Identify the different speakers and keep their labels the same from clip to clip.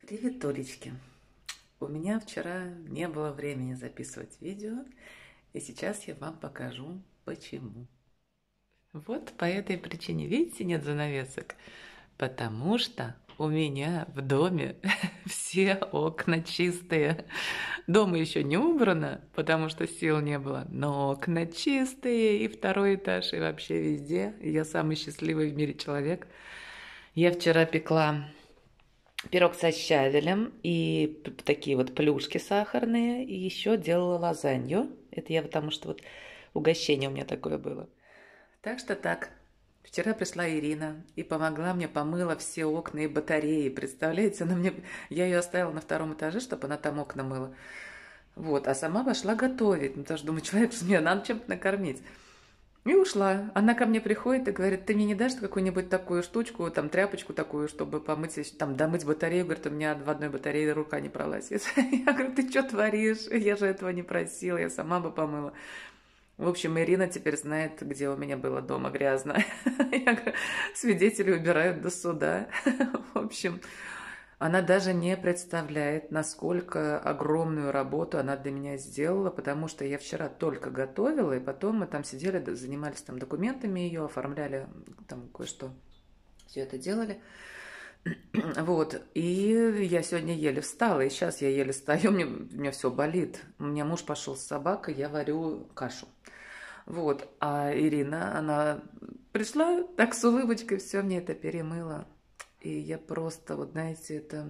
Speaker 1: Привет, Толечки. У меня вчера не было времени записывать видео, и сейчас я вам покажу, почему. Вот по этой причине, видите, нет занавесок? Потому что у меня в доме все окна чистые. Дома еще не убрано, потому что сил не было, но окна чистые, и второй этаж, и вообще везде. Я самый счастливый в мире человек. Я вчера пекла пирог со щавелем и такие вот плюшки сахарные. И еще делала лазанью. Это я потому что вот угощение у меня такое было. Так что так. Вчера пришла Ирина и помогла мне, помыла все окна и батареи. Представляете, она мне... Я ее оставила на втором этаже, чтобы она там окна мыла. Вот, а сама пошла готовить. Ну, потому что думаю, человек, что мне надо чем-то накормить. И ушла. Она ко мне приходит и говорит: ты мне не дашь какую-нибудь такую штучку, там тряпочку такую, чтобы помыть, там домыть батарею? Говорит, у меня в одной батарее рука не пролазит. Я говорю, ты что творишь? Я же этого не просила, я сама бы помыла. В общем, Ирина теперь знает, где у меня было дома грязно. Я говорю, свидетели убирают до суда. В общем, она даже не представляет, насколько огромную работу она для меня сделала, потому что я вчера только готовила, и потом мы там сидели, занимались там документами ее, оформляли там кое-что, все это делали. Вот, и я сегодня еле встала, и сейчас я еле стою, у меня все болит. У меня муж пошел с собакой, я варю кашу. Вот, а Ирина, она пришла так с улыбочкой, все мне это перемыла. И я просто, вот знаете, это...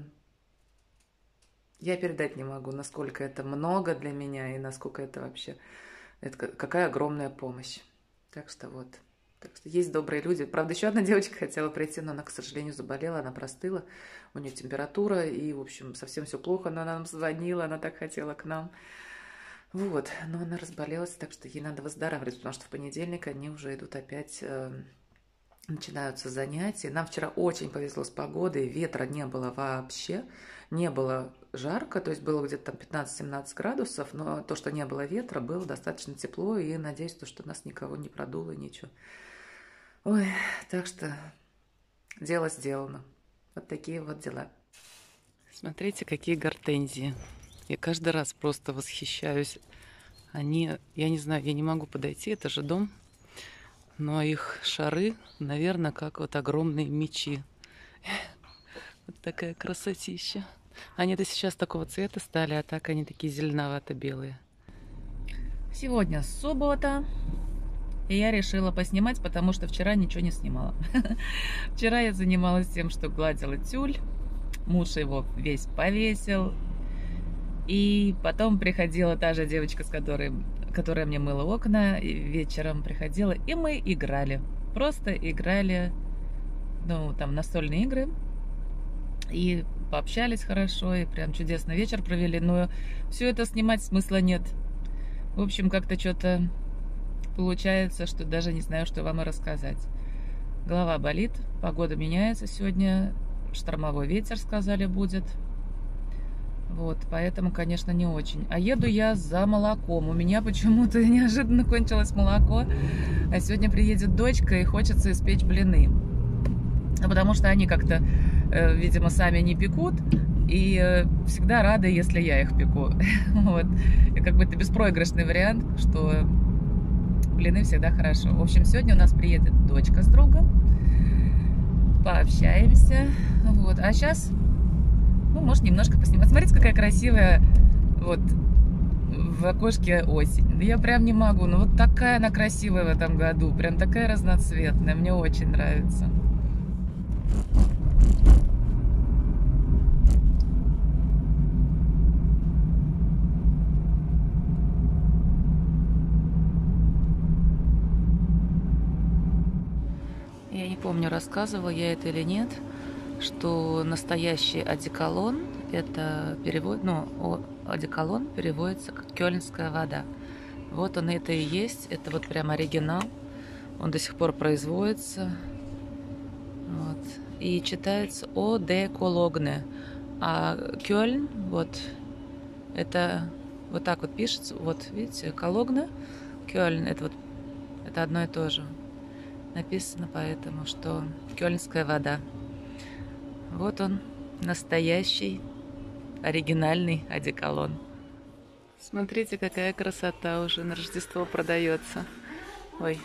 Speaker 1: Я передать не могу, насколько это много для меня и насколько это вообще... Это какая огромная помощь. Так что вот. Так что есть добрые люди. Правда, еще одна девочка хотела прийти, но она, к сожалению, заболела, она простыла. У нее температура, и, в общем, совсем все плохо. Она нам звонила, она так хотела к нам. Вот, но она разболелась, так что ей надо выздоравливать, потому что в понедельник они уже идут опять... Начинаются занятия. Нам вчера очень повезло с погодой, ветра не было вообще, не было жарко, то есть было где-то там 15-17 градусов, но то, что не было ветра, было достаточно тепло, и надеюсь, что нас никого не продуло, ничего. Ой, так что дело сделано. Вот такие вот дела. Смотрите, какие гортензии. Я каждый раз просто восхищаюсь. Они, я не знаю, я не могу подойти, это же дом. Но их шары, наверное, как вот огромные мечи. Вот такая красотища. Они-то сейчас такого цвета стали, а так они такие зеленовато-белые. Сегодня суббота, и я решила поснимать, потому что вчера ничего не снимала. Вчера я занималась тем, что гладила тюль. Муж его весь повесил. И потом приходила та же девочка, которая мне мыла окна, и вечером приходила, и мы играли. Просто играли, ну, там, настольные игры. И пообщались хорошо, и прям чудесный вечер провели. Но все это снимать смысла нет. В общем, как-то что-то получается, что даже не знаю, что вам и рассказать. Голова болит, погода меняется сегодня, штормовой ветер, сказали, будет. Вот, поэтому, конечно, не очень. А еду я за молоком. У меня почему-то неожиданно кончилось молоко. А сегодня приедет дочка, и хочется испечь блины. Потому что они как-то, видимо, сами не пекут. И всегда рады, если я их пеку. Вот. И как бы это беспроигрышный вариант, что блины всегда хорошо. В общем, сегодня у нас приедет дочка с другом. Пообщаемся. Вот. А сейчас... Ну, может, немножко поснимать. Смотрите, какая красивая вот в окошке осень. Да я прям не могу. Ну, вот такая она красивая в этом году. Прям такая разноцветная. Мне очень нравится. Я не помню, рассказывала я это или нет, что настоящий одеколон, это перевод, ну, одеколон переводится как кёльнская вода. Вот он это и есть, это вот прям оригинал, он до сих пор производится, вот. И читается одекологне, а Кёльн, вот, это вот так вот пишется, вот видите, Кологне, Кёльн, это вот, это одно и то же, написано поэтому, что кёльнская вода. Вот он, настоящий оригинальный одеколон. Смотрите, какая красота, уже на Рождество продается. Ой.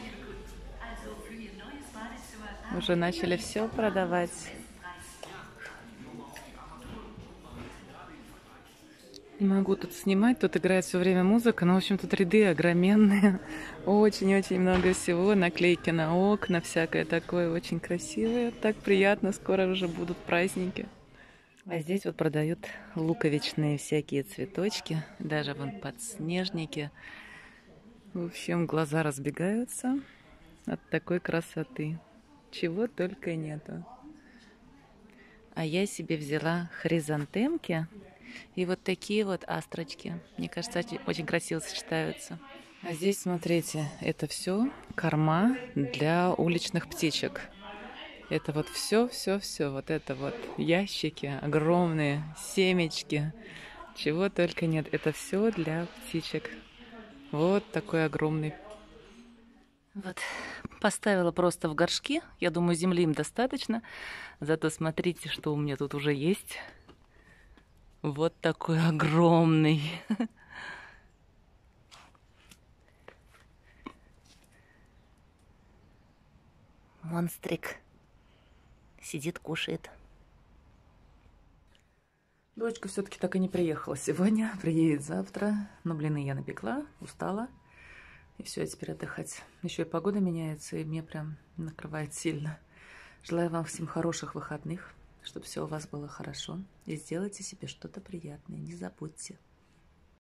Speaker 1: Уже начали все продавать. Не могу тут снимать, тут играет все время музыка, но, в общем, тут ряды огроменные. Очень-очень много всего, наклейки на окна, всякое такое, очень красивое. Так приятно, скоро уже будут праздники. А здесь вот продают луковичные всякие цветочки, даже вон подснежники. В общем, глаза разбегаются от такой красоты. Чего только нету. А я себе взяла хризантемки и вот такие вот астрочки. Мне кажется, очень красиво сочетаются. А здесь, смотрите, это все корма для уличных птичек. Это вот все. Вот это вот ящики огромные, семечки. Чего только нет. Это все для птичек. Вот такой огромный. Вот поставила просто в горшки. Я думаю, земли им достаточно. Зато смотрите, что у меня тут уже есть. Вот такой огромный. Монстрик. Сидит, кушает. Дочка все-таки так и не приехала сегодня. Приедет завтра. Но блины я напекла, устала. И все, теперь отдыхать. Еще и погода меняется, и мне прям накрывает сильно. Желаю вам всем хороших выходных, чтобы все у вас было хорошо. И сделайте себе что-то приятное. Не забудьте.